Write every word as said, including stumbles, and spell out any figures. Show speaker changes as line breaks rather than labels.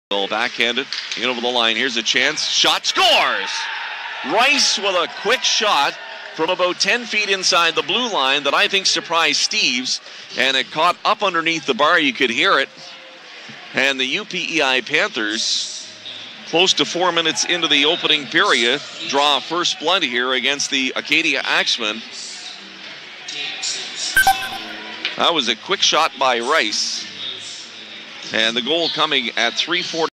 Backhanded, in over the line. Here's a chance. Shot, scores! Rice with a quick shot from about ten feet inside the blue line that I think surprised Steves, and it caught up underneath the bar. You could hear it. And the U P E I Panthers, close to four minutes into the opening period, draw first blood here against the Acadia Axemen. That was a quick shot by Rice. And the goal coming at three forty.